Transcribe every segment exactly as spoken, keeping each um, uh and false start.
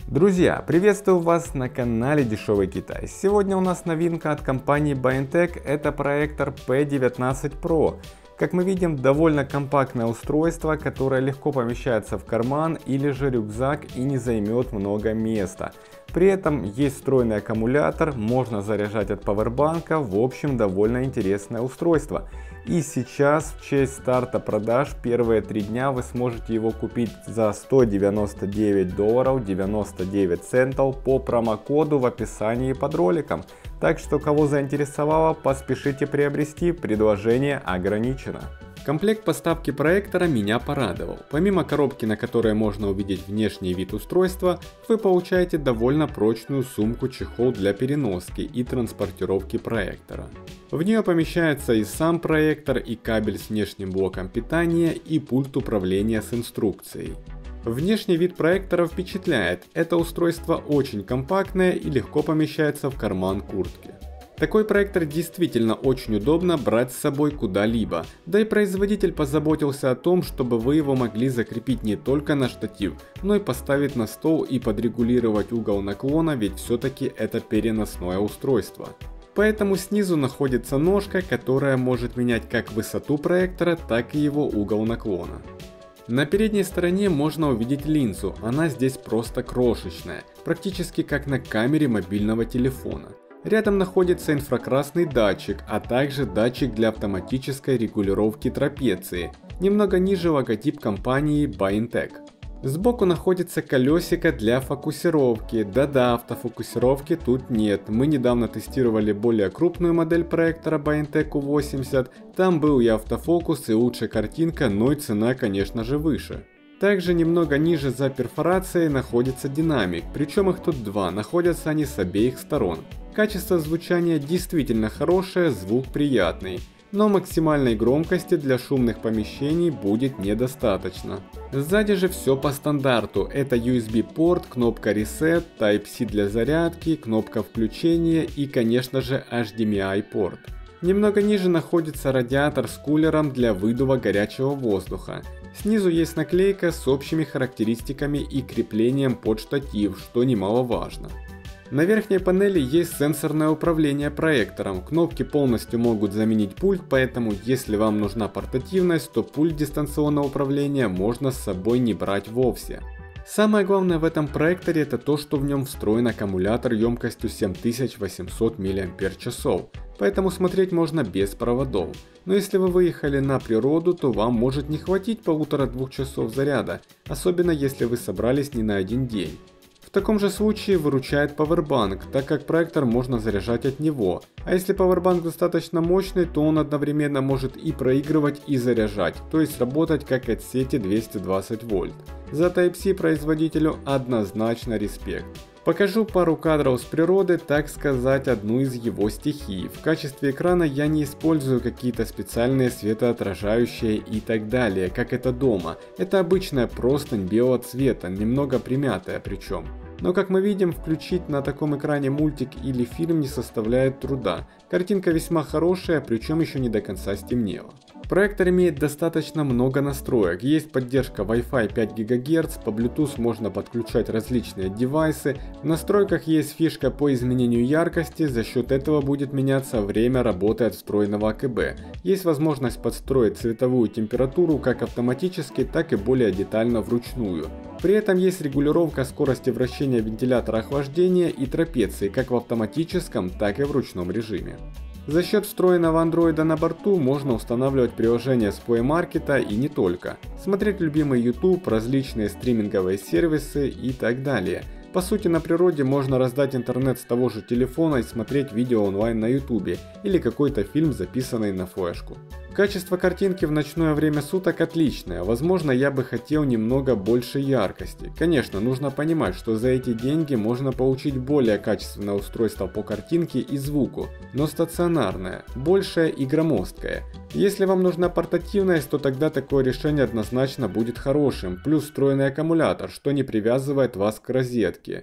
Друзья, приветствую вас на канале Дешевый Китай. Сегодня у нас новинка от компании BuyNTech, это проектор пи девятнадцать про. Как мы видим, довольно компактное устройство, которое легко помещается в карман или же рюкзак и не займет много места. При этом есть встроенный аккумулятор, можно заряжать от пауэрбанка, в общем довольно интересное устройство. И сейчас в честь старта продаж первые три дня вы сможете его купить за сто девяносто девять долларов девяносто девять центов по промокоду в описании под роликом. Так что кого заинтересовало, поспешите приобрести, предложение ограничено. Комплект поставки проектора меня порадовал. Помимо коробки, на которой можно увидеть внешний вид устройства, вы получаете довольно прочную сумку-чехол для переноски и транспортировки проектора. В нее помещается и сам проектор, и кабель с внешним блоком питания, и пульт управления с инструкцией. Внешний вид проектора впечатляет, это устройство очень компактное и легко помещается в карман куртки. Такой проектор действительно очень удобно брать с собой куда-либо, да и производитель позаботился о том, чтобы вы его могли закрепить не только на штатив, но и поставить на стол и подрегулировать угол наклона, ведь все-таки это переносное устройство. Поэтому снизу находится ножка, которая может менять как высоту проектора, так и его угол наклона. На передней стороне можно увидеть линзу, она здесь просто крошечная, практически как на камере мобильного телефона. Рядом находится инфракрасный датчик, а также датчик для автоматической регулировки трапеции. Немного ниже логотип компании BuyNTech. Сбоку находится колесико для фокусировки. Да-да, автофокусировки тут нет. Мы недавно тестировали более крупную модель проектора BuyNTech ю восемьдесят. Там был и автофокус, и лучшая картинка, но и цена, конечно же, выше. Также немного ниже за перфорацией находится динамик, причем их тут два, находятся они с обеих сторон. Качество звучания действительно хорошее, звук приятный, но максимальной громкости для шумных помещений будет недостаточно. Сзади же все по стандарту, это ю эс би порт, кнопка Reset, Type-C для зарядки, кнопка включения и, конечно же, эйч ди эм ай порт. Немного ниже находится радиатор с кулером для выдува горячего воздуха. Снизу есть наклейка с общими характеристиками и креплением под штатив, что немаловажно. На верхней панели есть сенсорное управление проектором, кнопки полностью могут заменить пульт, поэтому если вам нужна портативность, то пульт дистанционного управления можно с собой не брать вовсе. Самое главное в этом проекторе это то, что в нем встроен аккумулятор емкостью семь тысяч восемьсот миллиампер-часов, поэтому смотреть можно без проводов. Но если вы выехали на природу, то вам может не хватить полутора-двух часов заряда, особенно если вы собрались не на один день. В таком же случае выручает пауэрбанк, так как проектор можно заряжать от него, а если пауэрбанк достаточно мощный, то он одновременно может и проигрывать, и заряжать, то есть работать как от сети двести двадцать вольт. За Type-C производителю однозначно респект. Покажу пару кадров с природы, так сказать, одну из его стихий. В качестве экрана я не использую какие-то специальные светоотражающие и так далее, как это дома. Это обычная простынь белого цвета, немного примятая причем. Но как мы видим, включить на таком экране мультик или фильм не составляет труда. Картинка весьма хорошая, причем еще не до конца стемнело. Проектор имеет достаточно много настроек, есть поддержка Wi-Fi пять гигагерц, по Bluetooth можно подключать различные девайсы, в настройках есть фишка по изменению яркости, за счет этого будет меняться время работы от встроенного а ка бэ. Есть возможность подстроить цветовую температуру как автоматически, так и более детально вручную. При этом есть регулировка скорости вращения вентилятора охлаждения и трапеции как в автоматическом, так и в ручном режиме. За счет встроенного андроида на борту можно устанавливать приложения с Play Market и не только, смотреть любимый YouTube, различные стриминговые сервисы и так далее. По сути, на природе можно раздать интернет с того же телефона и смотреть видео онлайн на YouTube или какой-то фильм, записанный на флешку. Качество картинки в ночное время суток отличное, возможно, я бы хотел немного больше яркости. Конечно, нужно понимать, что за эти деньги можно получить более качественное устройство по картинке и звуку, но стационарное, большее и громоздкое. Если вам нужна портативность, то тогда такое решение однозначно будет хорошим, плюс встроенный аккумулятор, что не привязывает вас к розетке.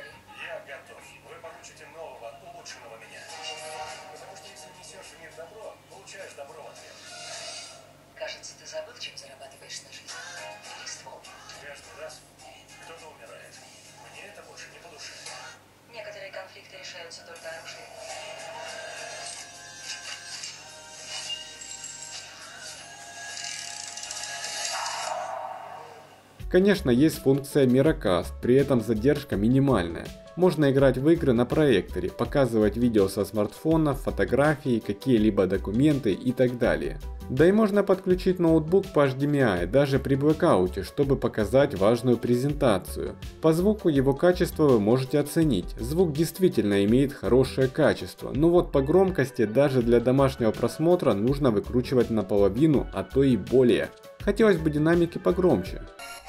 Кажется, ты забыл, чем зарабатываешь на жизнь. Ствол. Каждый раз кто-то умирает. Мне это больше остается только оружие. Конечно, есть функция Miracast, при этом задержка минимальная. Можно играть в игры на проекторе, показывать видео со смартфона, фотографии, какие-либо документы и так далее. Да и можно подключить ноутбук по эйч ди эм ай даже при блэкауте, чтобы показать важную презентацию. По звуку его качество вы можете оценить. Звук действительно имеет хорошее качество, но вот по громкости даже для домашнего просмотра нужно выкручивать наполовину, а то и более. Хотелось бы динамики погромче.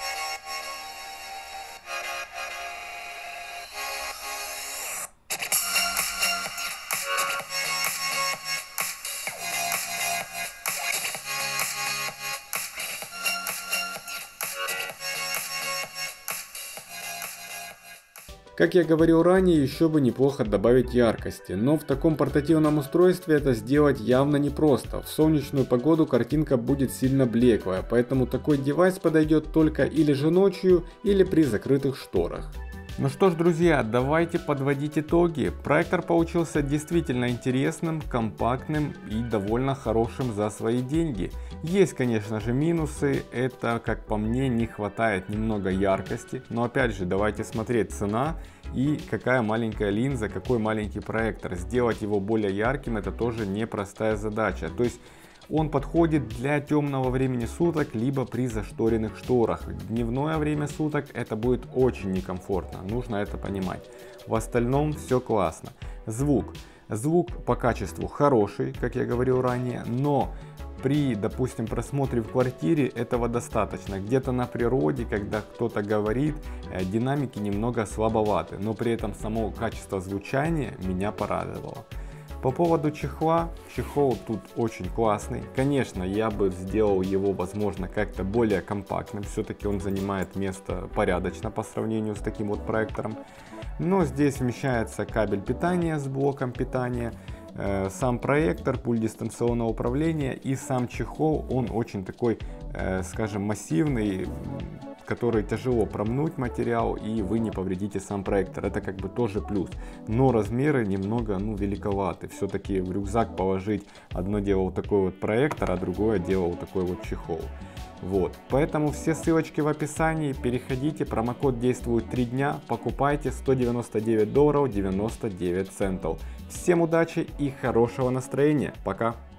Как я говорил ранее, еще бы неплохо добавить яркости, но в таком портативном устройстве это сделать явно непросто. В солнечную погоду картинка будет сильно блеклая, поэтому такой девайс подойдет только или же ночью, или при закрытых шторах. Ну что ж, друзья, давайте подводить итоги. Проектор получился действительно интересным, компактным и довольно хорошим за свои деньги. Есть, конечно же, минусы. Это, как по мне, не хватает немного яркости. Но опять же, давайте смотреть цена и какая маленькая линза, какой маленький проектор. Сделать его более ярким — это тоже непростая задача. То есть он подходит для темного времени суток, либо при зашторенных шторах. В дневное время суток это будет очень некомфортно, нужно это понимать. В остальном все классно. Звук. Звук по качеству хороший, как я говорил ранее, но при, допустим, просмотре в квартире этого достаточно. Где-то на природе, когда кто-то говорит, динамики немного слабоваты, но при этом само качество звучания меня порадовало. По поводу чехла, чехол тут очень классный. Конечно, я бы сделал его, возможно, как-то более компактным. Все-таки он занимает место порядочно по сравнению с таким вот проектором. Но здесь вмещается кабель питания с блоком питания, э, сам проектор, пульт дистанционного управления и сам чехол. Он очень такой, э, скажем, массивный, который тяжело промнуть материал, и вы не повредите сам проектор. Это как бы тоже плюс. Но размеры немного, ну, великоваты. Все-таки в рюкзак положить одно дело вот такой вот проектор, а другое дело вот такой вот чехол. Вот. Поэтому все ссылочки в описании. Переходите. Промокод действует три дня. Покупайте. Сто девяносто девять долларов девяносто девять центов. Всем удачи и хорошего настроения. Пока.